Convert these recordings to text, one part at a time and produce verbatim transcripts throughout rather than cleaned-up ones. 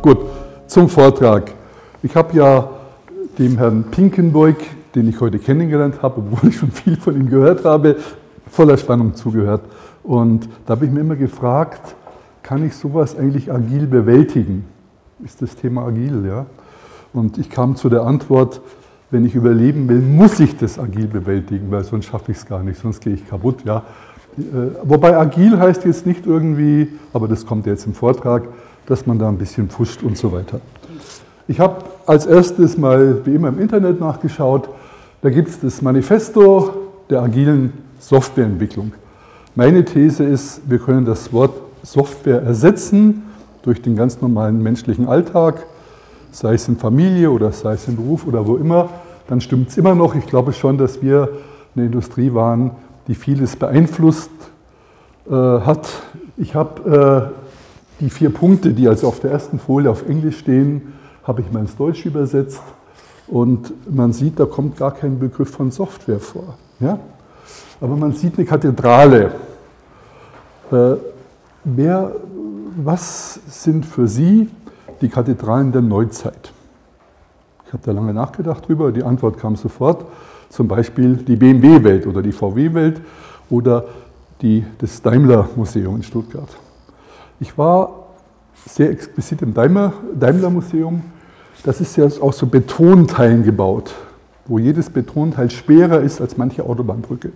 Gut, zum Vortrag. Ich habe ja dem Herrn Pinkenburg, den ich heute kennengelernt habe, obwohl ich schon viel von ihm gehört habe, voller Spannung zugehört. Und da habe ich mir immer gefragt, kann ich sowas eigentlich agil bewältigen? Ist das Thema agil, ja? Und ich kam zu der Antwort, wenn ich überleben will, muss ich das agil bewältigen, weil sonst schaffe ich es gar nicht, sonst gehe ich kaputt, ja? Wobei agil heißt jetzt nicht irgendwie, aber das kommt jetzt im Vortrag, dass man da ein bisschen pfuscht und so weiter. Ich habe als erstes mal wie immer im Internet nachgeschaut. Da gibt es das Manifesto der agilen Softwareentwicklung. Meine These ist, wir können das Wort Software ersetzen durch den ganz normalen menschlichen Alltag, sei es in Familie oder sei es im Beruf oder wo immer. Dann stimmt es immer noch. Ich glaube schon, dass wir eine Industrie waren, die vieles beeinflusst äh, hat. Ich habe äh, die vier Punkte, die also auf der ersten Folie auf Englisch stehen, habe ich mal ins Deutsche übersetzt. Und man sieht, da kommt gar kein Begriff von Software vor. Ja? Aber man sieht eine Kathedrale. Äh, wer, was sind für Sie die Kathedralen der Neuzeit? Ich habe da lange nachgedacht drüber, die Antwort kam sofort. Zum Beispiel die B M W-Welt oder die V W-Welt oder die, das Daimler-Museum in Stuttgart. Ich war sehr explizit im Daimler-Museum. Das ist ja aus so Betonteilen gebaut, wo jedes Betonteil schwerer ist als manche Autobahnbrücke.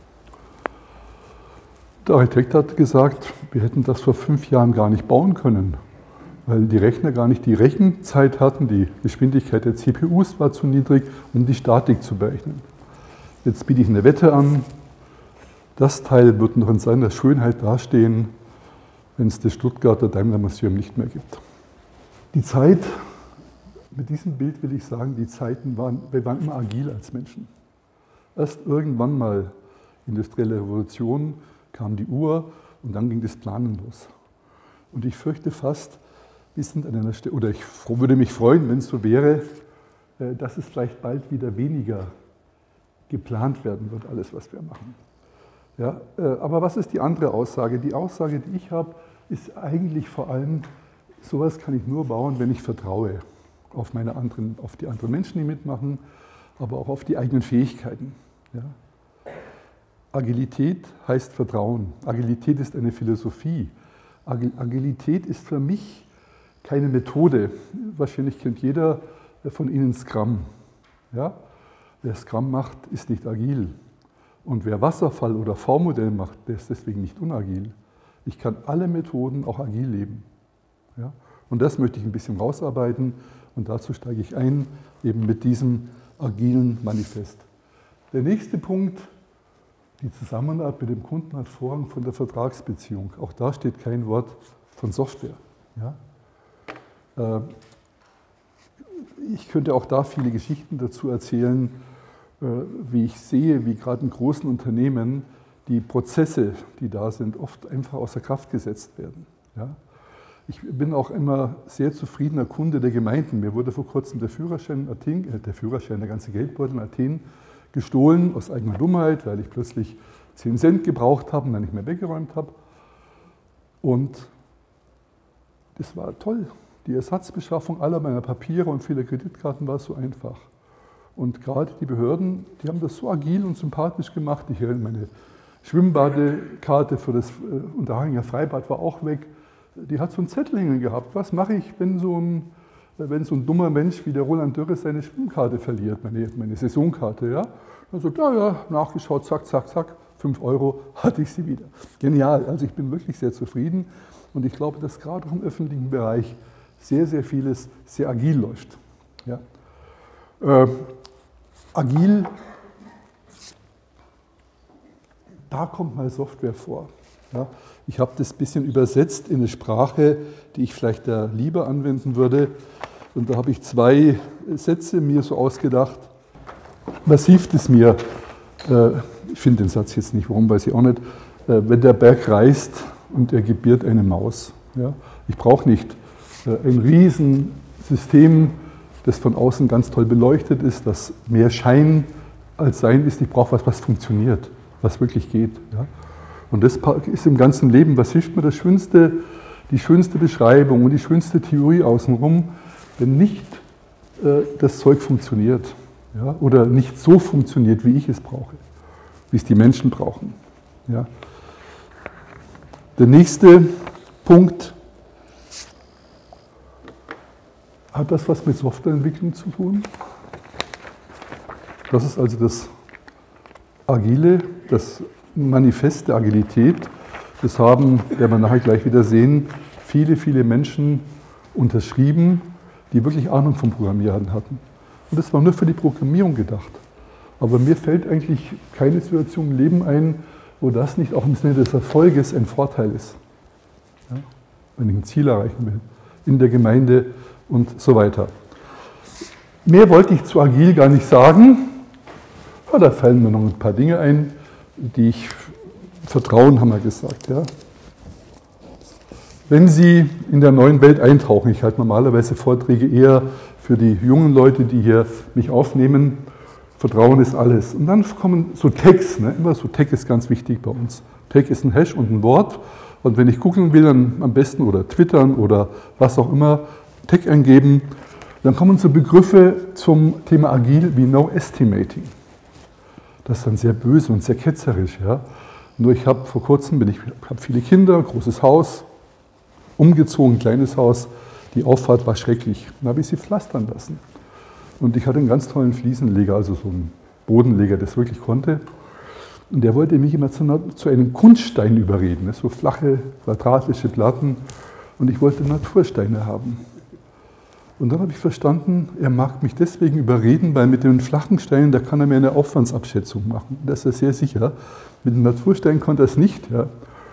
Der Architekt hat gesagt, wir hätten das vor fünf Jahren gar nicht bauen können, weil die Rechner gar nicht die Rechenzeit hatten, die Geschwindigkeit der C P Us war zu niedrig, um die Statik zu berechnen. Jetzt biete ich eine Wette an, das Teil wird noch in seiner Schönheit dastehen, wenn es das Stuttgarter Daimler-Museum nicht mehr gibt. Die Zeit, mit diesem Bild will ich sagen, die Zeiten waren, wir waren immer agil als Menschen. Erst irgendwann mal, industrielle Revolution, kam die Uhr und dann ging das Planen los. Und ich fürchte fast, wir sind an einer Stelle, oder ich würde mich freuen, wenn es so wäre, dass es vielleicht bald wieder weniger geplant werden wird, alles, was wir machen. Ja, aber was ist die andere Aussage? Die Aussage, die ich habe, ist eigentlich vor allem, sowas kann ich nur bauen, wenn ich vertraue auf, meine anderen, auf die anderen Menschen, die mitmachen, aber auch auf die eigenen Fähigkeiten. Ja. Agilität heißt Vertrauen. Agilität ist eine Philosophie. Agilität ist für mich keine Methode. Wahrscheinlich kennt jeder von Ihnen Scrum. Ja? Wer Scrum macht, ist nicht agil. Und wer Wasserfall oder V-Modell macht, der ist deswegen nicht unagil. Ich kann alle Methoden auch agil leben. Ja? Und das möchte ich ein bisschen rausarbeiten und dazu steige ich ein, eben mit diesem agilen Manifest. Der nächste Punkt, die Zusammenarbeit mit dem Kunden hat Vorrang von der Vertragsbeziehung. Auch da steht kein Wort von Software. Ja? Ich könnte auch da viele Geschichten dazu erzählen, wie ich sehe, wie gerade in großen Unternehmen die Prozesse, die da sind, oft einfach außer Kraft gesetzt werden. Ja? Ich bin auch immer sehr zufriedener Kunde der Gemeinden. Mir wurde vor kurzem der Führerschein in Athen, äh, der Führerschein, der ganze Geldbeutel in Athen gestohlen, aus eigener Dummheit, weil ich plötzlich zehn Cent gebraucht habe und dann nicht mehr weggeräumt habe. Und das war toll. Die Ersatzbeschaffung aller meiner Papiere und vieler Kreditkarten war so einfach. Und gerade die Behörden, die haben das so agil und sympathisch gemacht. Ich erinnere, meine Schwimmbadekarte für das Unterhaching Freibad war auch weg. Die hat so einen Zettel hängen gehabt. Was mache ich, wenn so ein, wenn so ein dummer Mensch wie der Roland Dürre seine Schwimmkarte verliert, meine, meine Saisonkarte? Ja? Also, ja, ja, nachgeschaut, zack, zack, zack, fünf Euro, hatte ich sie wieder. Genial, also ich bin wirklich sehr zufrieden. Und ich glaube, dass gerade auch im öffentlichen Bereich sehr, sehr vieles sehr agil läuft. Ja? Äh, agil, da kommt mal Software vor. Ja? Ich habe das ein bisschen übersetzt in eine Sprache, die ich vielleicht da lieber anwenden würde. Und da habe ich zwei Sätze mir so ausgedacht. Was hilft es mir? Äh, ich finde den Satz jetzt nicht, warum, weiß ich auch nicht. Äh, wenn der Berg reißt und er gebiert eine Maus. Ja? Ich brauche nicht ein Riesensystem, das von außen ganz toll beleuchtet ist, das mehr Schein als Sein ist. Ich brauche was, was funktioniert, was wirklich geht. Ja? Und das ist im ganzen Leben, was hilft mir? Das Schönste die schönste Beschreibung und die schönste Theorie außenrum, wenn nicht äh, das Zeug funktioniert, ja, oder nicht so funktioniert, wie ich es brauche, wie es die Menschen brauchen. Ja. Der nächste Punkt hat das was mit Softwareentwicklung zu tun. Das ist also das Agile, das Manifest der Agilität. Das haben, werden wir nachher gleich wieder sehen, viele, viele Menschen unterschrieben, die wirklich Ahnung vom Programmieren hatten. Und das war nur für die Programmierung gedacht. Aber mir fällt eigentlich keine Situation im Leben ein, wo das nicht auch im Sinne des Erfolges ein Vorteil ist. Ja? Wenn ich ein Ziel erreichen will, in der Gemeinde und so weiter. Mehr wollte ich zu Agil gar nicht sagen. Ja, da fallen mir noch ein paar Dinge ein, die ich Vertrauen, haben wir gesagt. Ja. Wenn Sie in der neuen Welt eintauchen, ich halte normalerweise Vorträge eher für die jungen Leute, die hier mich aufnehmen, Vertrauen ist alles. Und dann kommen so Tags, ne? Immer so Tag ist ganz wichtig bei uns. Tag ist ein Hash und ein Wort. Und wenn ich googeln will, dann am besten oder twittern oder was auch immer, Tag eingeben, dann kommen so Begriffe zum Thema Agil wie No Estimating. Das ist dann sehr böse und sehr ketzerisch. Ja? Nur ich habe vor kurzem, bin ich habe viele Kinder, großes Haus, umgezogen, kleines Haus. Die Auffahrt war schrecklich. Dann habe ich sie pflastern lassen. Und ich hatte einen ganz tollen Fliesenleger, also so einen Bodenleger, der es wirklich konnte. Und der wollte mich immer zu, zu einem Kunststein überreden, so flache, quadratische Platten. Und ich wollte Natursteine haben. Und dann habe ich verstanden, er mag mich deswegen überreden, weil mit den flachen Steinen, da kann er mir eine Aufwandsabschätzung machen. Da ist er sehr sicher. Mit den Natursteinen konnte er es nicht. Ja.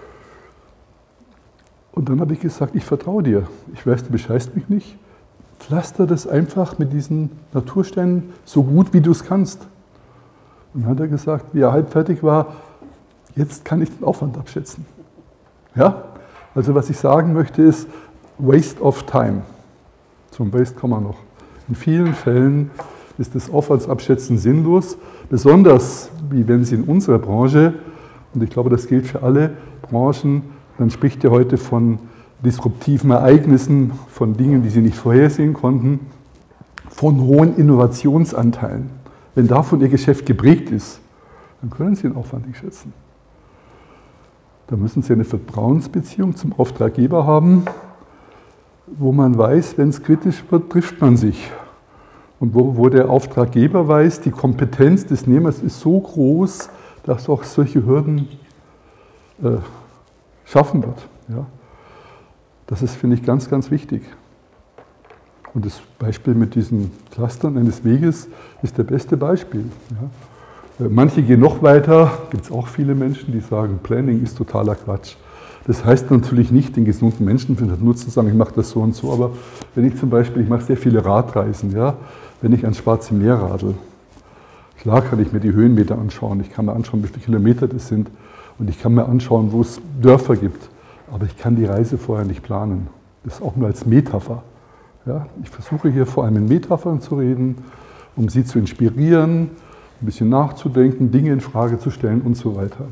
Und dann habe ich gesagt, ich vertraue dir. Ich weiß, du bescheißt mich nicht. Pflaster das einfach mit diesen Natursteinen so gut, wie du es kannst. Und dann hat er gesagt, wie er halb fertig war, jetzt kann ich den Aufwand abschätzen. Ja? Also was ich sagen möchte ist, Waste of Time. Zum Waste kommen wir noch. In vielen Fällen ist das Aufwandsabschätzen sinnlos, besonders wie wenn Sie in unserer Branche, und ich glaube, das gilt für alle Branchen, man spricht ja heute von disruptiven Ereignissen, von Dingen, die Sie nicht vorhersehen konnten, von hohen Innovationsanteilen. Wenn davon Ihr Geschäft geprägt ist, dann können Sie den Aufwand nicht schätzen. Da müssen Sie eine Vertrauensbeziehung zum Auftraggeber haben, wo man weiß, wenn es kritisch wird, trifft man sich. Und wo, wo der Auftraggeber weiß, die Kompetenz des Nehmers ist so groß, dass auch solche Hürden äh, schaffen wird. Ja. Das ist, finde ich, ganz, ganz wichtig. Und das Beispiel mit diesen Clustern eines Weges ist der beste Beispiel. Ja. Manche gehen noch weiter, gibt es auch viele Menschen, die sagen, Planning ist totaler Quatsch. Das heißt natürlich nicht, den gesunden Menschenverstand nur zu sagen, ich mache das so und so, aber wenn ich zum Beispiel, ich mache sehr viele Radreisen, ja, wenn ich ans Schwarze Meer radel, klar kann ich mir die Höhenmeter anschauen, ich kann mir anschauen, wie viele Kilometer das sind und ich kann mir anschauen, wo es Dörfer gibt, aber ich kann die Reise vorher nicht planen. Das ist auch nur als Metapher. Ja, ich versuche hier vor allem in Metaphern zu reden, um Sie zu inspirieren, ein bisschen nachzudenken, Dinge in Frage zu stellen und so weiter.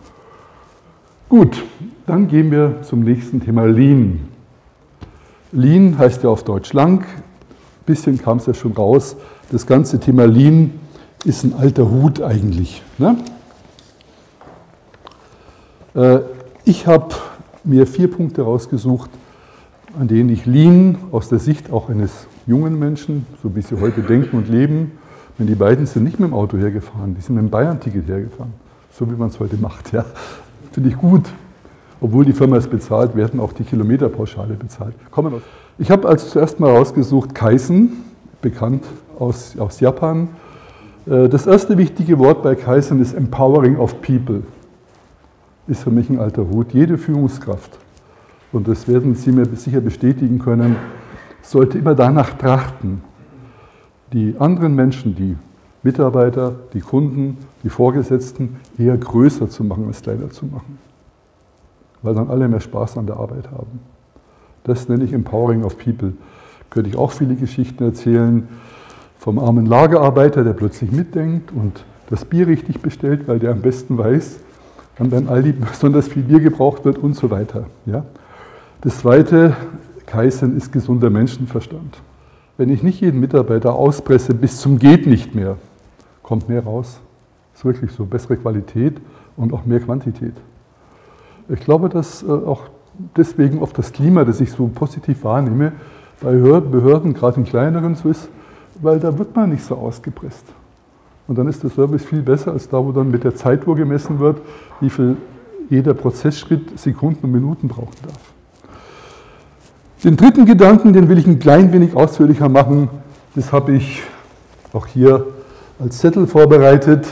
Gut, dann gehen wir zum nächsten Thema Lean. Lean heißt ja auf Deutsch lang, ein bisschen kam es ja schon raus, das ganze Thema Lean ist ein alter Hut eigentlich. Ne? Äh, ich habe mir vier Punkte rausgesucht, an denen ich Lean aus der Sicht auch eines jungen Menschen, so wie sie heute denken und leben, denn die beiden sind nicht mit dem Auto hergefahren, die sind mit dem Bayern-Ticket hergefahren, so wie man es heute macht. Ja. Finde ich gut. Obwohl die Firma es bezahlt, werden auch die Kilometerpauschale bezahlt. Kommen wir. Ich habe also zuerst mal rausgesucht Kaizen, bekannt aus, aus Japan. Das erste wichtige Wort bei Kaizen ist Empowering of People. Ist für mich ein alter Hut. Jede Führungskraft, und das werden Sie mir sicher bestätigen können, sollte immer danach trachten, die anderen Menschen, die Mitarbeiter, die Kunden, die Vorgesetzten eher größer zu machen als kleiner zu machen. Weil dann alle mehr Spaß an der Arbeit haben. Das nenne ich Empowering of People. Könnte ich auch viele Geschichten erzählen vom armen Lagerarbeiter, der plötzlich mitdenkt und das Bier richtig bestellt, weil der am besten weiß, wann beim Aldi besonders viel Bier gebraucht wird und so weiter. Ja? Das zweite, Kaizen ist gesunder Menschenverstand. Wenn ich nicht jeden Mitarbeiter auspresse bis zum geht nicht mehr, kommt mehr raus. Das ist wirklich so, bessere Qualität und auch mehr Quantität. Ich glaube, dass auch deswegen oft das Klima, das ich so positiv wahrnehme, bei Behörden, gerade in kleineren, so ist, weil da wird man nicht so ausgepresst. Und dann ist der Service viel besser als da, wo dann mit der Zeituhr gemessen wird, wie viel jeder Prozessschritt Sekunden und Minuten brauchen darf. Den dritten Gedanken, den will ich ein klein wenig ausführlicher machen, das habe ich auch hier als Zettel vorbereitet.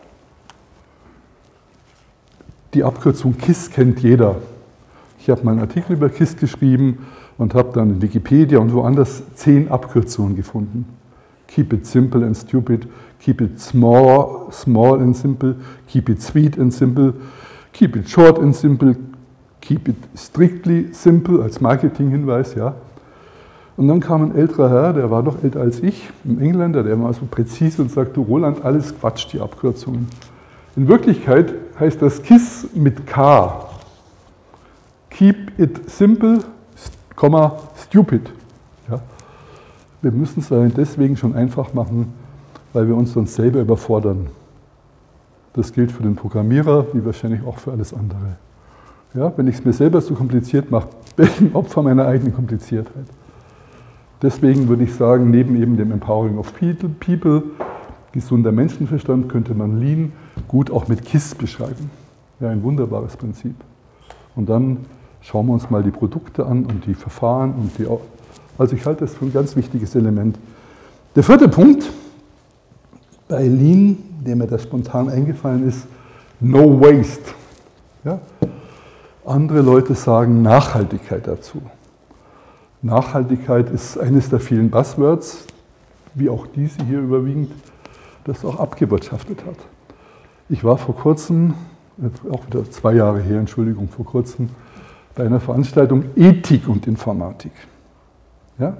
Die Abkürzung K I S S kennt jeder. Ich habe mal einen Artikel über K I S S geschrieben und habe dann in Wikipedia und woanders zehn Abkürzungen gefunden. Keep it simple and stupid, keep it small, small and simple, keep it sweet and simple, keep it short and simple, keep it strictly simple als Marketinghinweis, ja. Und dann kam ein älterer Herr, der war noch älter als ich, ein Engländer, der war so präzise und sagte, Roland, alles Quatsch, die Abkürzungen. In Wirklichkeit heißt das K I S S mit K. Keep it simple, stupid. Ja. Wir müssen es deswegen schon einfach machen, weil wir uns sonst selber überfordern. Das gilt für den Programmierer, wie wahrscheinlich auch für alles andere. Ja, wenn ich es mir selber so kompliziert mache, bin ich ein Opfer meiner eigenen Kompliziertheit. Deswegen würde ich sagen, neben eben dem Empowering of People, gesunder Menschenverstand, könnte man Lean gut auch mit K I S S beschreiben. Ja, ein wunderbares Prinzip. Und dann schauen wir uns mal die Produkte an und die Verfahren. Und die, also ich halte das für ein ganz wichtiges Element. Der vierte Punkt bei Lean, der mir da spontan eingefallen ist, No Waste. Ja? Andere Leute sagen Nachhaltigkeit dazu. Nachhaltigkeit ist eines der vielen Buzzwords, wie auch diese hier überwiegend, das auch abgewirtschaftet hat. Ich war vor kurzem, auch wieder zwei Jahre her, Entschuldigung, vor kurzem, bei einer Veranstaltung Ethik und Informatik. Ja?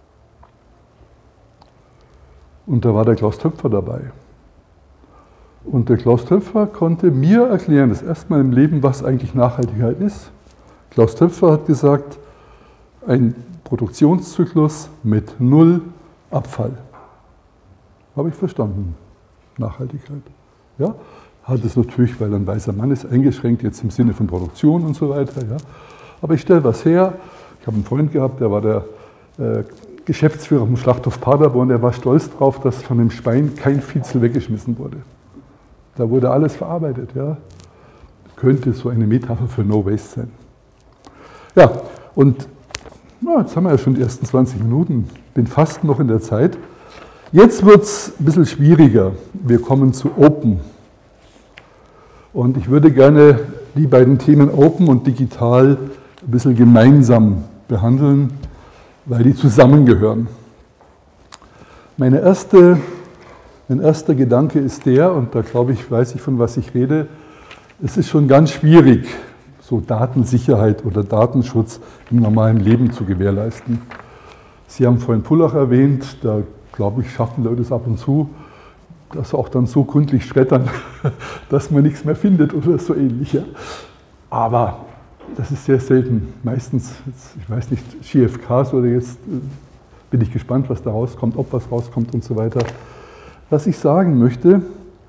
Und da war der Klaus Töpfer dabei. Und der Klaus Töpfer konnte mir erklären, das erste Mal im Leben, was eigentlich Nachhaltigkeit ist. Klaus Töpfer hat gesagt, ein Produktionszyklus mit null Abfall. Habe ich verstanden, Nachhaltigkeit. Ja? Hat es natürlich, weil er ein weißer Mann ist, eingeschränkt, jetzt im Sinne von Produktion und so weiter. Ja? Aber ich stelle was her. Ich habe einen Freund gehabt, der war der äh, Geschäftsführer vom Schlachthof Paderborn, der war stolz darauf, dass von dem Schwein kein Viehzel weggeschmissen wurde. Da wurde alles verarbeitet. Ja? Könnte so eine Metapher für No Waste sein. Ja, und na, jetzt haben wir ja schon die ersten zwanzig Minuten, bin fast noch in der Zeit. Jetzt wird es ein bisschen schwieriger. Wir kommen zu Open. Und ich würde gerne die beiden Themen Open und Digital ein bisschen gemeinsam behandeln, weil die zusammengehören. Meine erste, mein erster Gedanke ist der, und da glaube ich, weiß ich, von was ich rede, es ist schon ganz schwierig, so Datensicherheit oder Datenschutz im normalen Leben zu gewährleisten. Sie haben vorhin Pullach erwähnt, da glaube ich, schaffen Leute es ab und zu, das auch dann so gründlich schreddern, dass man nichts mehr findet oder so ähnlich. Ja. Aber das ist sehr selten. Meistens, jetzt, ich weiß nicht, G F Ks oder jetzt bin ich gespannt, was da rauskommt, ob was rauskommt und so weiter. Was ich sagen möchte,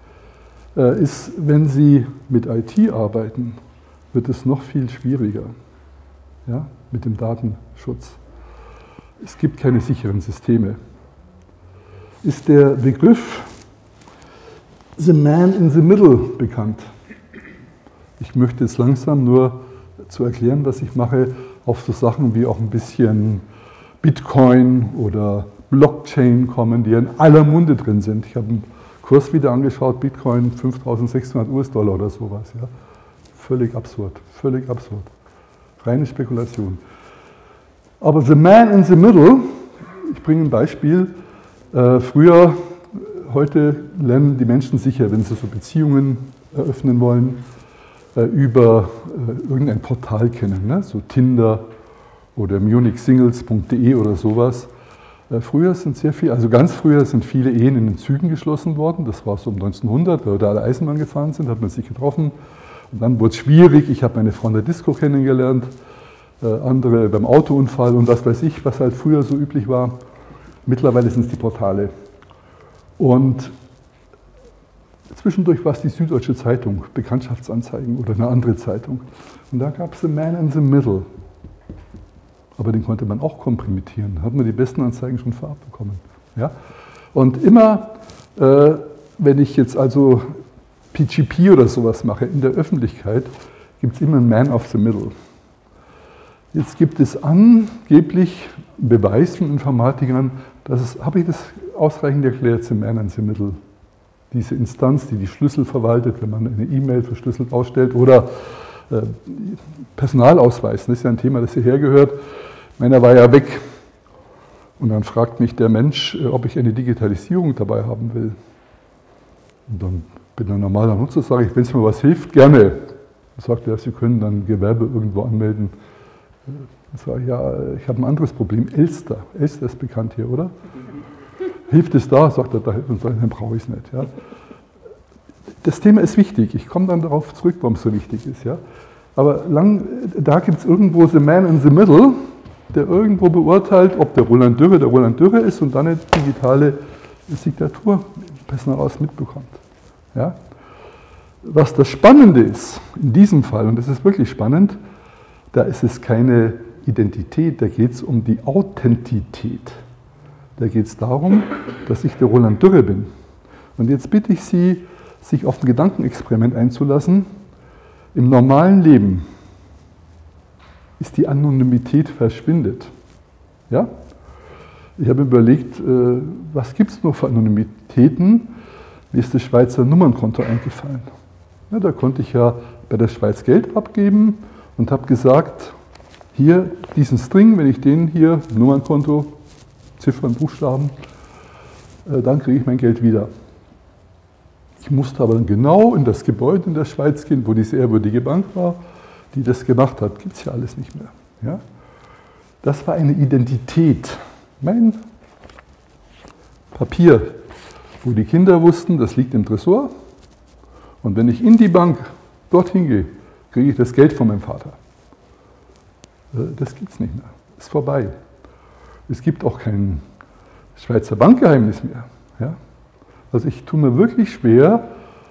ist, wenn Sie mit I T arbeiten, wird es noch viel schwieriger, ja, mit dem Datenschutz. Es gibt keine sicheren Systeme. Ist der Begriff The Man in the Middle bekannt? Ich möchte jetzt langsam nur zu erklären, was ich mache, auf so Sachen wie auch ein bisschen Bitcoin oder Blockchain kommen, die in aller Munde drin sind. Ich habe einen Kurs wieder angeschaut, Bitcoin fünftausendsechshundert U S Dollar oder sowas. Ja. Völlig absurd, völlig absurd. Reine Spekulation. Aber The Man in the Middle, ich bringe ein Beispiel. Äh, früher, heute lernen die Menschen sicher, wenn sie so Beziehungen eröffnen wollen, äh, über äh, irgendein Portal kennen, ne? So Tinder oder munich singles punkt de oder sowas. Äh, früher sind sehr viele, also ganz früher sind viele Ehen in den Zügen geschlossen worden. Das war so um neunzehnhundert, weil da alle Eisenbahn gefahren sind, hat man sich getroffen. Und dann wurde es schwierig. Ich habe meine Frau in der Disco kennengelernt. andere beim Autounfall und was weiß ich, was halt früher so üblich war. Mittlerweile sind es die Portale. Und zwischendurch war es die Süddeutsche Zeitung, Bekanntschaftsanzeigen oder eine andere Zeitung. Und da gab es The Man in the Middle. Aber den konnte man auch komprimieren. Da hat man die besten Anzeigen schon vorab bekommen. Ja? Und immer, äh, wenn ich jetzt also P G P oder sowas mache in der Öffentlichkeit, gibt es immer einen Man of the Middle. Jetzt gibt es angeblich Beweis von Informatikern, dass es, habe ich das ausreichend erklärt, The Man in the Middle. Diese Instanz, die die Schlüssel verwaltet, wenn man eine E-Mail verschlüsselt ausstellt oder äh, Personalausweis, das ist ja ein Thema, das hierher gehört. Meiner war ja weg. Und dann fragt mich der Mensch, ob ich eine Digitalisierung dabei haben will. Und dann bin ich ein normaler Nutzer, sage ich, wenn es mir was hilft, gerne. Dann sagt er, Sie können dann Gewerbe irgendwo anmelden. Dann sage ich, ja, ich habe ein anderes Problem, Elster. Elster ist bekannt hier, oder? Hilft es da? Sagt er, dann brauche ich es nicht. Ja. Das Thema ist wichtig. Ich komme dann darauf zurück, warum es so wichtig ist. Ja. Aber lang, da gibt es irgendwo The Man in the Middle, der irgendwo beurteilt, ob der Roland Dürre der Roland Dürre ist und dann eine digitale Signatur Personalausweis mitbekommt. Ja. Was das Spannende ist, in diesem Fall, und das ist wirklich spannend, da ist es keine Identität, da geht es um die Authentität. Da geht es darum, dass ich der Roland Dürre bin. Und jetzt bitte ich Sie, sich auf ein Gedankenexperiment einzulassen. Im normalen Leben ist die Anonymität verschwindet. Ja? Ich habe überlegt, was gibt es nur für Anonymitäten? Mir ist das Schweizer Nummernkonto eingefallen. Ja, da konnte ich ja bei der Schweiz Geld abgeben und habe gesagt, hier diesen String, wenn ich den hier, Nummernkonto, Ziffern, Buchstaben, dann kriege ich mein Geld wieder. Ich musste aber dann genau in das Gebäude in der Schweiz gehen, wo diese ehrwürdige Bank war, die das gemacht hat. Gibt es ja alles nicht mehr. Ja? Das war eine Identität. Mein Papier, wo die Kinder wussten, das liegt im Tresor. Und wenn ich in die Bank dorthin gehe, kriege ich das Geld von meinem Vater. Das gibt es nicht mehr. Ist vorbei. Es gibt auch kein Schweizer Bankgeheimnis mehr. Ja? Also ich tue mir wirklich schwer,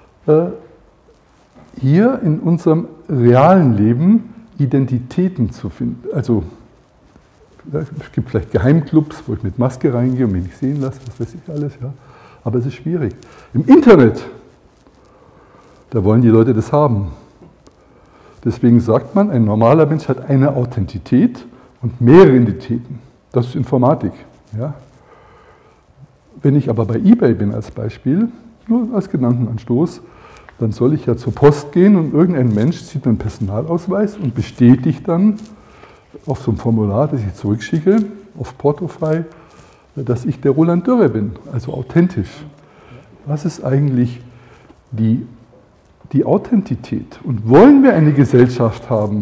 hier in unserem realen Leben Identitäten zu finden. Also es gibt vielleicht Geheimclubs, wo ich mit Maske reingehe und mich nicht sehen lasse, was weiß ich alles. Ja? Aber es ist schwierig. Im Internet, da wollen die Leute das haben. Deswegen sagt man, ein normaler Mensch hat eine Authentität und mehrere Identitäten. Das ist Informatik. Ja? Wenn ich aber bei eBay bin als Beispiel, nur als Gedankenanstoß, dann soll ich ja zur Post gehen und irgendein Mensch zieht meinen Personalausweis und bestätigt dann auf so einem Formular, das ich zurückschicke, auf portofrei, dass ich der Roland Dürre bin, also authentisch. Was ist eigentlich die, die Authentität? Und wollen wir eine Gesellschaft haben,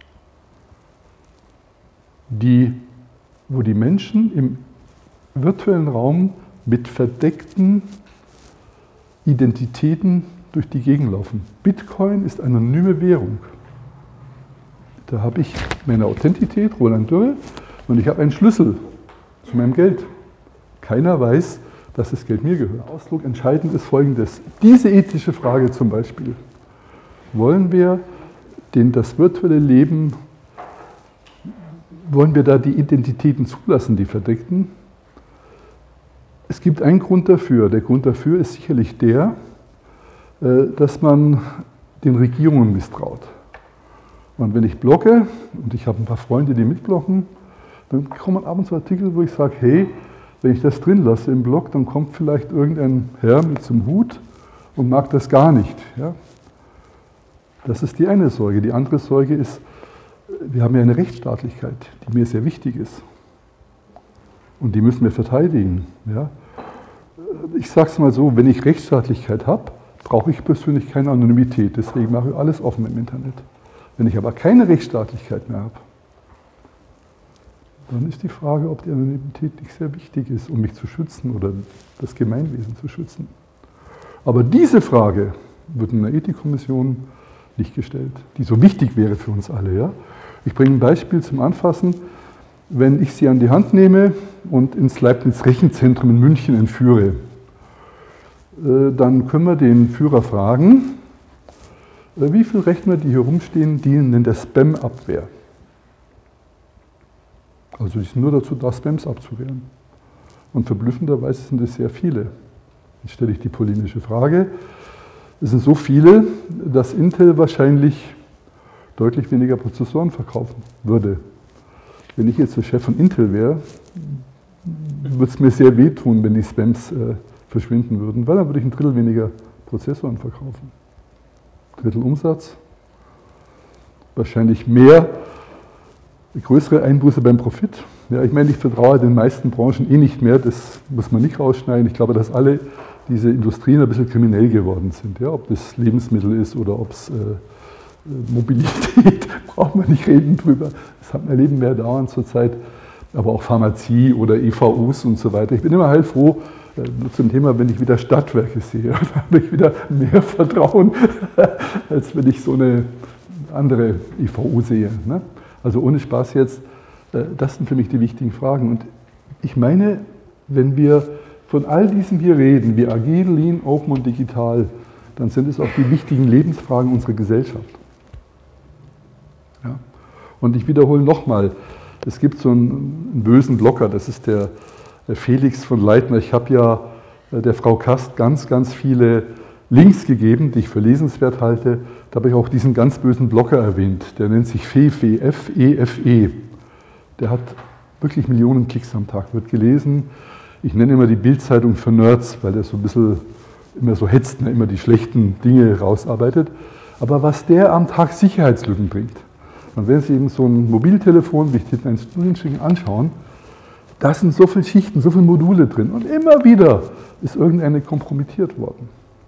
die, wo die Menschen im virtuellen Raum mit verdeckten Identitäten durch die Gegend laufen? Bitcoin ist eine anonyme Währung. Da habe ich meine Authentität, Roland Dürre, und ich habe einen Schlüssel zu meinem Geld. Keiner weiß, dass das Geld mir gehört. Der Ausdruck entscheidend ist Folgendes. Diese ethische Frage zum Beispiel. Wollen wir den, das virtuelle Leben, wollen wir da die Identitäten zulassen, die verdeckten? Es gibt einen Grund dafür. Der Grund dafür ist sicherlich der, dass man den Regierungen misstraut. Und wenn ich blogge, und ich habe ein paar Freunde, die mitbloggen, dann kommen ab und zu Artikel, wo ich sage, hey, wenn ich das drin lasse im Blog, dann kommt vielleicht irgendein Herr mit so einem Hut und mag das gar nicht. Ja? Das ist die eine Sorge. Die andere Sorge ist, wir haben ja eine Rechtsstaatlichkeit, die mir sehr wichtig ist. Und die müssen wir verteidigen. Ja? Ich sage es mal so, wenn ich Rechtsstaatlichkeit habe, brauche ich persönlich keine Anonymität. Deswegen mache ich alles offen im Internet. Wenn ich aber keine Rechtsstaatlichkeit mehr habe, dann ist die Frage, ob die Anonymität nicht sehr wichtig ist, um mich zu schützen oder das Gemeinwesen zu schützen. Aber diese Frage wird in der Ethikkommission nicht gestellt, die so wichtig wäre für uns alle. Ja? Ich bringe ein Beispiel zum Anfassen. Wenn ich Sie an die Hand nehme und ins Leibniz Rechenzentrum in München entführe, dann können wir den Führer fragen, wie viele Rechner, die hier rumstehen, dienen denn der Spam-Abwehr? Also die sind nur dazu da, Spams abzuwehren. Und verblüffenderweise sind es sehr viele. Jetzt stelle ich die polemische Frage. Es sind so viele, dass Intel wahrscheinlich deutlich weniger Prozessoren verkaufen würde. Wenn ich jetzt der Chef von Intel wäre, würde es mir sehr wehtun, wenn die Spams äh, verschwinden würden, weil dann würde ich ein Drittel weniger Prozessoren verkaufen. Drittel Umsatz, wahrscheinlich mehr, größere Einbuße beim Profit. Ja, ich meine, ich vertraue den meisten Branchen eh nicht mehr, das muss man nicht rausschneiden. Ich glaube, dass alle diese Industrien ein bisschen kriminell geworden sind. Ja, ob das Lebensmittel ist oder ob es äh, Mobilität, braucht man nicht reden drüber. Das erleben wir dauernd zurzeit, aber auch Pharmazie oder E V Us und so weiter. Ich bin immer heilfroh, nur zum Thema, wenn ich wieder Stadtwerke sehe, da habe ich wieder mehr Vertrauen, als wenn ich so eine andere E V U sehe. Ne? Also ohne Spaß jetzt, das sind für mich die wichtigen Fragen. Und ich meine, wenn wir von all diesem hier reden, wie agil, lean, open und digital, dann sind es auch die wichtigen Lebensfragen unserer Gesellschaft. Ja? Und ich wiederhole nochmal, es gibt so einen, einen bösen Blocker, das ist der Felix von Leitner. Ich habe ja der Frau Kast ganz, ganz viele Links gegeben, die ich für lesenswert halte. Da habe ich auch diesen ganz bösen Blocker erwähnt. Der nennt sich Fefe, F E F E. Der hat wirklich Millionen Klicks am Tag, wird gelesen. Ich nenne immer die Bild-Zeitung für Nerds, weil der so ein bisschen immer so hetzt, ne, immer die schlechten Dinge rausarbeitet. Aber was der am Tag Sicherheitslücken bringt. Und wenn Sie eben so ein Mobiltelefon, wie ich den Screenshot anschauen, da sind so viele Schichten, so viele Module drin. Und immer wieder ist irgendeine kompromittiert worden.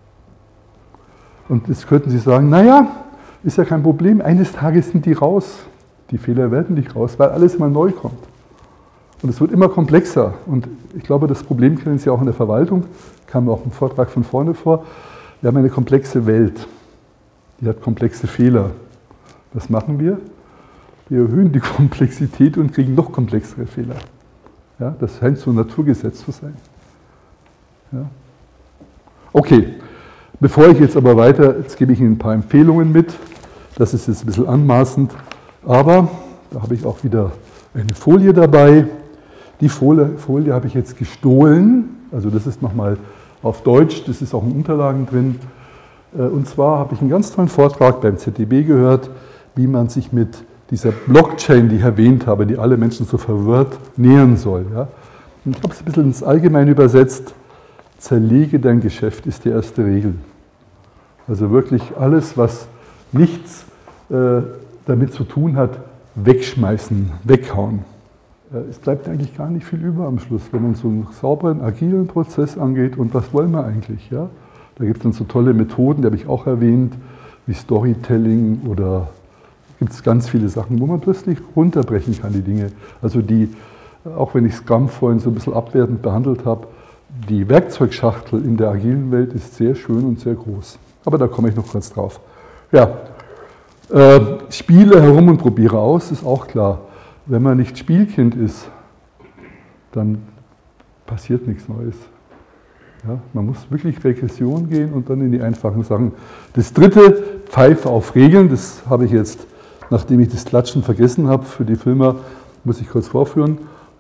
Und jetzt könnten Sie sagen, naja, ist ja kein Problem, eines Tages sind die raus. Die Fehler werden nicht raus, weil alles immer neu kommt. Und es wird immer komplexer. Und ich glaube, das Problem kennen Sie auch in der Verwaltung, kam auch im Vortrag von vorne vor. Wir haben eine komplexe Welt. Die hat komplexe Fehler. Was machen wir? Wir erhöhen die Komplexität und kriegen noch komplexere Fehler. Ja, das scheint so ein Naturgesetz zu sein. Ja. Okay, bevor ich jetzt aber weiter, jetzt gebe ich Ihnen ein paar Empfehlungen mit. Das ist jetzt ein bisschen anmaßend, aber da habe ich auch wieder eine Folie dabei. Die Folie, Folie habe ich jetzt gestohlen, also das ist nochmal auf Deutsch, das ist auch in Unterlagen drin. Und zwar habe ich einen ganz tollen Vortrag beim Z D B gehört, wie man sich mit dieser Blockchain, die ich erwähnt habe, die alle Menschen so verwirrt, nähern soll. Ja? Und ich habe es ein bisschen ins Allgemeine übersetzt. Zerlege dein Geschäft ist die erste Regel. Also wirklich alles, was nichts äh, damit zu tun hat, wegschmeißen, weghauen. Äh, es bleibt eigentlich gar nicht viel über am Schluss, wenn man so einen sauberen, agilen Prozess angeht. Und was wollen wir eigentlich? Ja? Da gibt es dann so tolle Methoden, die habe ich auch erwähnt, wie Storytelling oder gibt es ganz viele Sachen, wo man plötzlich runterbrechen kann, die Dinge. Also die, auch wenn ich Scrum vorhin so ein bisschen abwertend behandelt habe, die Werkzeugschachtel in der agilen Welt ist sehr schön und sehr groß. Aber da komme ich noch kurz drauf. Ja, äh, spiele herum und probiere aus, ist auch klar. Wenn man nicht Spielkind ist, dann passiert nichts Neues. Ja, man muss wirklich Regression gehen und dann in die einfachen Sachen. Das dritte, Pfeife auf Regeln, das habe ich jetzt, nachdem ich das Klatschen vergessen habe für die Firma, muss ich kurz vorführen.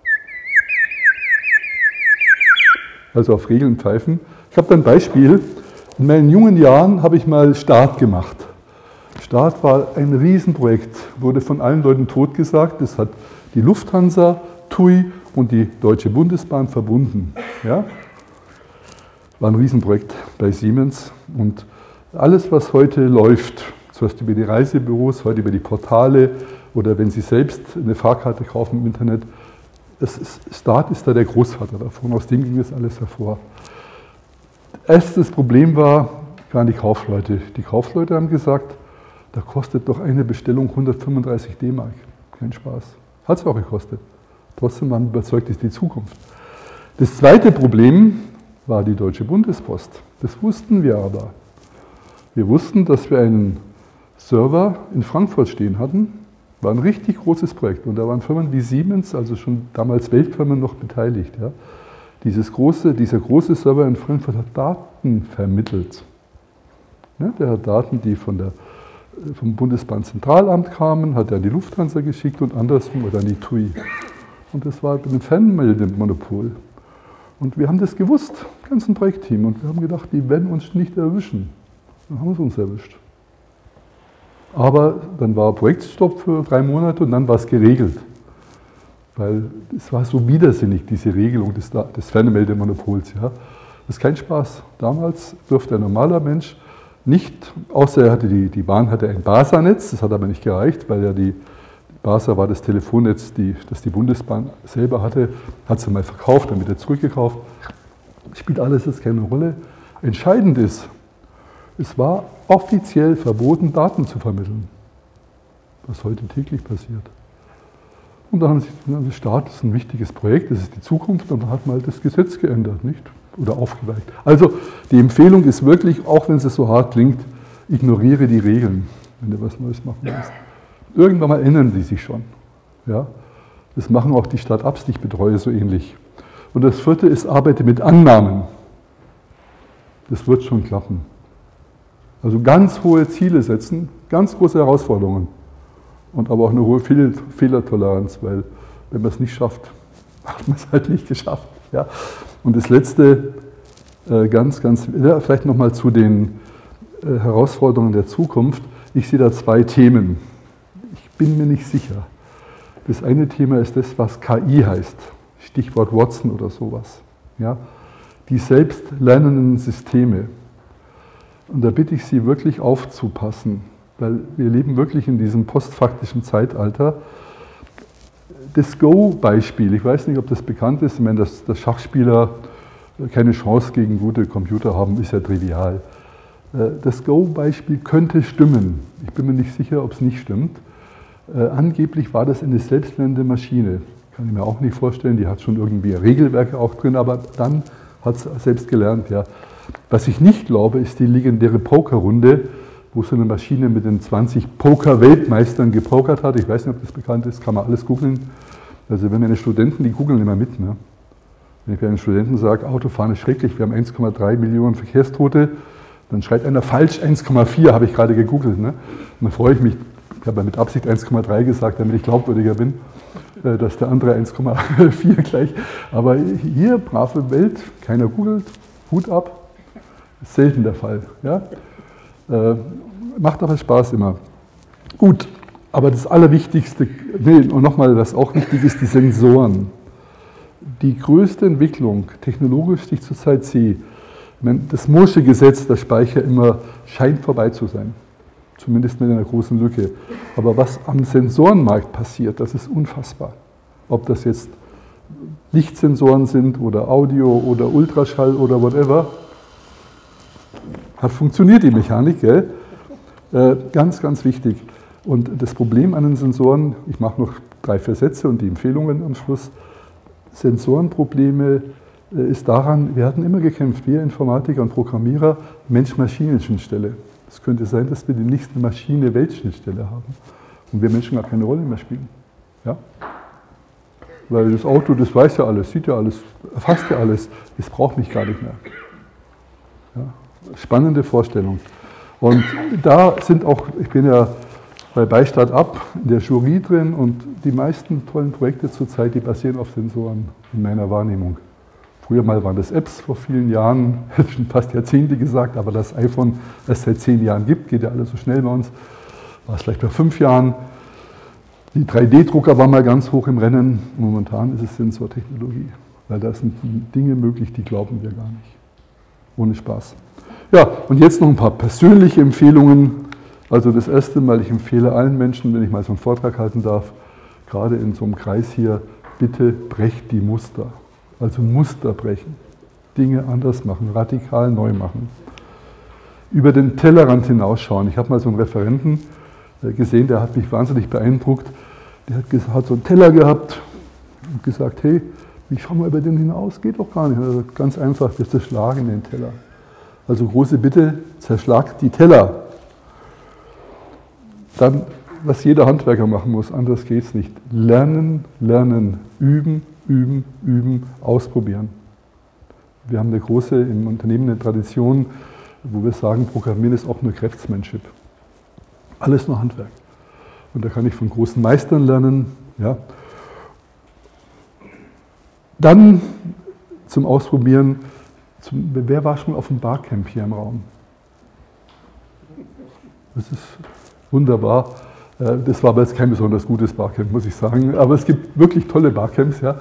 Also auf Regeln pfeifen. Ich habe da ein Beispiel. In meinen jungen Jahren habe ich mal Start gemacht. Start war ein Riesenprojekt, wurde von allen Leuten totgesagt. Das hat die Lufthansa, T U I und die Deutsche Bundesbahn verbunden. Ja? War ein Riesenprojekt bei Siemens. Und alles, was heute läuft, zuerst über die Reisebüros, heute über die Portale oder wenn Sie selbst eine Fahrkarte kaufen im Internet, das ist, Start ist da der Großvater davon, aus dem ging das alles hervor. Erstes Problem war, waren die Kaufleute. Die Kaufleute haben gesagt, da kostet doch eine Bestellung hundertfünfunddreißig D-Mark. Kein Spaß. Hat es auch gekostet. Trotzdem waren wir überzeugt, das ist die Zukunft. Das zweite Problem war die Deutsche Bundespost. Das wussten wir aber. Wir wussten, dass wir einen Server in Frankfurt stehen hatten. War ein richtig großes Projekt und da waren Firmen wie Siemens, also schon damals Weltfirmen, noch beteiligt. Ja. Dieses große, dieser große Server in Frankfurt hat Daten vermittelt. Ja, der hat Daten, die von der, vom Bundesbahnzentralamt kamen, hat er an die Lufthansa geschickt und andersrum oder an die T U I. Und das war ein Fernmeldemonopol. Und wir haben das gewusst, das ganze Projektteam, und wir haben gedacht, die werden uns nicht erwischen. Dann haben sie uns erwischt. Aber dann war Projektstopp für drei Monate und dann war es geregelt. Weil es war so widersinnig, diese Regelung des, des Fernmeldemonopols. Ja. Das ist kein Spaß. Damals durfte ein normaler Mensch nicht, außer er hatte die, die Bahn hatte ein BASA-Netz, das hat aber nicht gereicht, weil ja die BASA war das Telefonnetz, die, das die Bundesbahn selber hatte, hat sie mal verkauft, dann wieder zurückgekauft. Spielt alles jetzt keine Rolle. Entscheidend ist, es war offiziell verboten, Daten zu vermitteln, was heute täglich passiert. Und dann haben sie gesagt, Staat ist ein wichtiges Projekt, das ist die Zukunft, und dann hat man halt das Gesetz geändert, nicht? Oder aufgeweicht. Also die Empfehlung ist wirklich, auch wenn es so hart klingt, ignoriere die Regeln, wenn du was Neues machen willst. Irgendwann mal ändern die sich schon. Ja? Das machen auch die Start-ups, die ich betreue, so ähnlich. Und das vierte ist, arbeite mit Annahmen. Das wird schon klappen. Also ganz hohe Ziele setzen, ganz große Herausforderungen. Und aber auch eine hohe Fehl Fehlertoleranz, weil wenn man es nicht schafft, hat man es halt nicht geschafft. Ja? Und das letzte, äh, ganz, ganz, ja, vielleicht nochmal zu den äh, Herausforderungen der Zukunft. Ich sehe da zwei Themen. Ich bin mir nicht sicher. Das eine Thema ist das, was K I heißt. Stichwort Watson oder sowas. Ja? Die selbstlernenden Systeme. Und da bitte ich Sie wirklich aufzupassen, weil wir leben wirklich in diesem postfaktischen Zeitalter. Das Go-Beispiel, ich weiß nicht, ob das bekannt ist, ich meine, dass, dass Schachspieler keine Chance gegen gute Computer haben, ist ja trivial. Das Go-Beispiel könnte stimmen. Ich bin mir nicht sicher, ob es nicht stimmt. Angeblich war das eine selbstlernende Maschine. Kann ich mir auch nicht vorstellen, die hat schon irgendwie Regelwerke auch drin, aber dann hat es selbst gelernt. Ja. Was ich nicht glaube, ist die legendäre Pokerrunde, wo so eine Maschine mit den zwanzig Poker-Weltmeistern gepokert hat. Ich weiß nicht, ob das bekannt ist, kann man alles googeln. Also wenn meine Studenten, die googeln immer mit. Ne? Wenn ich bei einem Studenten sage, Autofahren ist schrecklich, wir haben eins Komma drei Millionen Verkehrstote, dann schreit einer falsch, eins Komma vier habe ich gerade gegoogelt. Ne? Und dann freue ich mich, ich habe mit Absicht eins Komma drei gesagt, damit ich glaubwürdiger bin, dass der andere eins Komma vier gleich. Aber hier, brave Welt, keiner googelt, Hut ab, ist selten der Fall. Ja? Äh, macht aber Spaß immer. Gut, aber das Allerwichtigste, nee, und nochmal, was auch wichtig ist, die Sensoren. Die größte Entwicklung, technologisch, die ich zurzeit sehe, das Moore'sche Gesetz, der Speicher immer, scheint vorbei zu sein. Zumindest mit einer großen Lücke. Aber was am Sensorenmarkt passiert, das ist unfassbar. Ob das jetzt Lichtsensoren sind oder Audio oder Ultraschall oder whatever, hat funktioniert die Mechanik, gell? Äh, ganz, ganz wichtig. Und das Problem an den Sensoren, ich mache noch drei, vier Sätze und die Empfehlungen am Schluss. Sensorenprobleme äh, ist daran, wir hatten immer gekämpft, wir Informatiker und Programmierer, Mensch-Maschinen-Schnittstelle. Es könnte sein, dass wir die nächste Maschine-Welt-Schnittstelle haben und wir Menschen gar keine Rolle mehr spielen. Ja? Weil das Auto, das weiß ja alles, sieht ja alles, erfasst ja alles, es braucht mich gar nicht mehr. Ja? Spannende Vorstellung. Und da sind auch, ich bin ja bei Beistand ab in der Jury drin und die meisten tollen Projekte zurzeit, die basieren auf Sensoren in meiner Wahrnehmung. Früher mal waren das Apps, vor vielen Jahren, schon fast Jahrzehnte gesagt, aber das iPhone, das es seit zehn Jahren gibt, geht ja alles so schnell bei uns, war es vielleicht vor fünf Jahren. Die drei D Drucker waren mal ganz hoch im Rennen, momentan ist es Sensortechnologie, weil da sind Dinge möglich, die glauben wir gar nicht. Ohne Spaß. Ja, und jetzt noch ein paar persönliche Empfehlungen. Also das erste Mal, ich empfehle allen Menschen, wenn ich mal so einen Vortrag halten darf, gerade in so einem Kreis hier, bitte brecht die Muster. Also Muster brechen, Dinge anders machen, radikal neu machen. Über den Tellerrand hinausschauen. Ich habe mal so einen Referenten gesehen, der hat mich wahnsinnig beeindruckt. Der hat, hat so einen Teller gehabt und gesagt, hey, ich schau mal über den hinaus, geht doch gar nicht. Also ganz einfach, wir zerschlagen den Teller. Also große Bitte, zerschlagt die Teller. Dann, was jeder Handwerker machen muss, anders geht es nicht. Lernen, lernen, üben, üben, üben, ausprobieren. Wir haben eine große, im Unternehmen eine Tradition, wo wir sagen, Programmieren ist auch nur Craftsmanship. Alles nur Handwerk. Und da kann ich von großen Meistern lernen. Ja. Dann zum Ausprobieren, zum, wer war schon auf dem Barcamp hier im Raum? Das ist wunderbar. Das war aber jetzt kein besonders gutes Barcamp, muss ich sagen. Aber es gibt wirklich tolle Barcamps. Ja.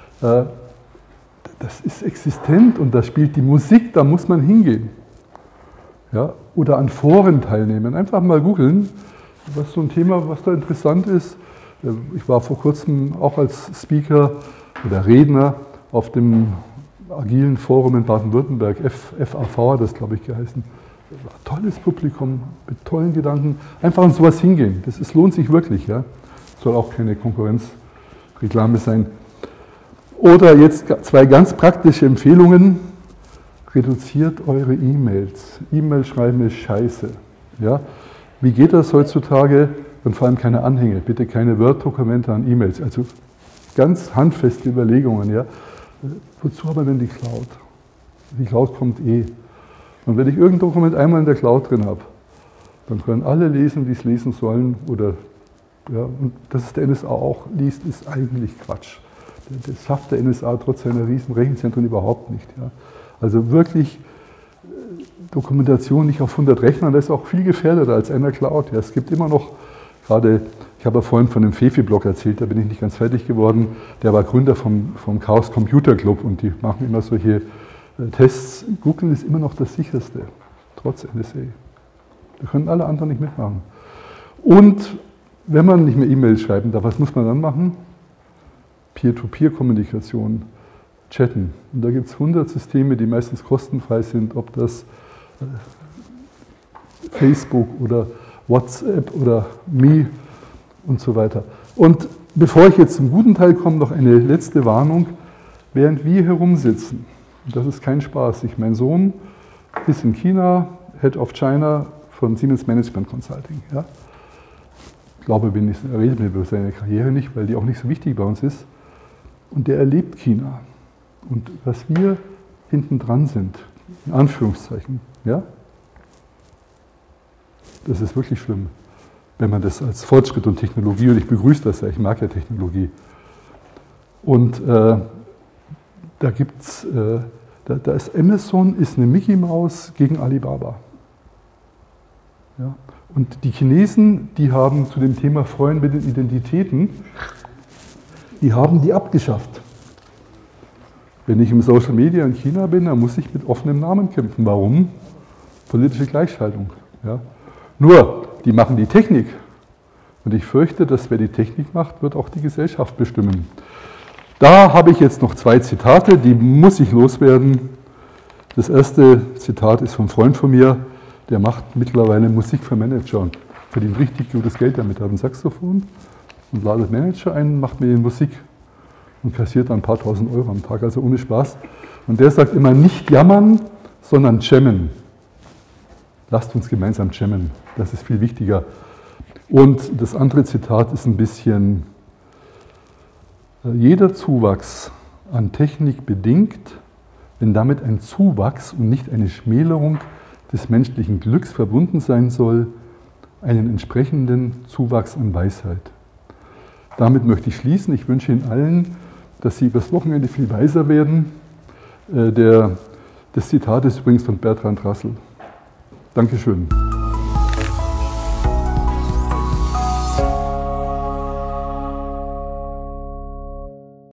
Das ist existent und da spielt die Musik, da muss man hingehen. Ja. Oder an Foren teilnehmen. Einfach mal googeln, was so ein Thema, was da interessant ist. Ich war vor kurzem auch als Speaker oder Redner auf dem agilen Forum in Baden-Württemberg, F A V hat das, glaube ich, geheißen. Tolles Publikum mit tollen Gedanken. Einfach an sowas hingehen. Das ist, lohnt sich wirklich. Ja. Soll auch keine Konkurrenzreklame sein. Oder jetzt zwei ganz praktische Empfehlungen. Reduziert eure E-Mails. E-Mail schreiben ist scheiße. Ja. Wie geht das heutzutage? Und vor allem keine Anhänge. Bitte keine Word-Dokumente an E-Mails. Also ganz handfeste Überlegungen. Ja. Wozu aber denn die Cloud? Die Cloud kommt eh. Und wenn ich irgendein Dokument einmal in der Cloud drin habe, dann können alle lesen, die es lesen sollen. Oder, ja, und dass es der N S A auch liest, ist eigentlich Quatsch. Das schafft der N S A trotz seiner riesen Rechenzentren überhaupt nicht. Ja. Also wirklich Dokumentation nicht auf hundert Rechnern, das ist auch viel gefährdeter als einer Cloud. Ja. Es gibt immer noch, gerade, ich habe ja vorhin von dem Fefi-Blog erzählt, da bin ich nicht ganz fertig geworden, der war Gründer vom, vom Chaos Computer Club und die machen immer solche Tests. Google ist immer noch das sicherste, trotz N S A. Da können alle anderen nicht mitmachen. Und wenn man nicht mehr E-Mails schreiben darf, was muss man dann machen? Peer-to-Peer-Kommunikation, chatten. Und da gibt es hundert Systeme, die meistens kostenfrei sind, ob das Facebook oder WhatsApp oder Me und so weiter. Und bevor ich jetzt zum guten Teil komme, noch eine letzte Warnung. Während wir herumsitzen, das ist kein Spaß. Ich, mein Sohn ist in China, Head of China von Siemens Management Consulting. Ja. Ich glaube, wir reden über seine Karriere nicht, weil die auch nicht so wichtig bei uns ist. Und der erlebt China. Und was wir hinten dran sind, in Anführungszeichen, ja, das ist wirklich schlimm, wenn man das als Fortschritt und Technologie, und ich begrüße das ja, ich mag ja Technologie. Und äh, da gibt's, äh, da, da ist Amazon ist eine Mickey Maus gegen Alibaba. Ja? Und die Chinesen, die haben zu dem Thema Freuen mit den Identitäten, die haben die abgeschafft. Wenn ich im Social Media in China bin, dann muss ich mit offenem Namen kämpfen. Warum? Politische Gleichschaltung. Ja? Nur, die machen die Technik. Und ich fürchte, dass wer die Technik macht, wird auch die Gesellschaft bestimmen. Da habe ich jetzt noch zwei Zitate, die muss ich loswerden. Das erste Zitat ist von einem Freund von mir, der macht mittlerweile Musik für Manager und verdient richtig gutes Geld damit. Er hat ein Saxophon und ladet Manager ein, macht mit ihnen Musik und kassiert dann ein paar tausend Euro am Tag, also ohne Spaß. Und der sagt immer, nicht jammern, sondern jammen. Lasst uns gemeinsam jammen, das ist viel wichtiger. Und das andere Zitat ist ein bisschen: Jeder Zuwachs an Technik bedingt, wenn damit ein Zuwachs und nicht eine Schmälerung des menschlichen Glücks verbunden sein soll, einen entsprechenden Zuwachs an Weisheit. Damit möchte ich schließen. Ich wünsche Ihnen allen, dass Sie übers Wochenende viel weiser werden. Der, das Zitat ist übrigens von Bertrand Russell. Dankeschön.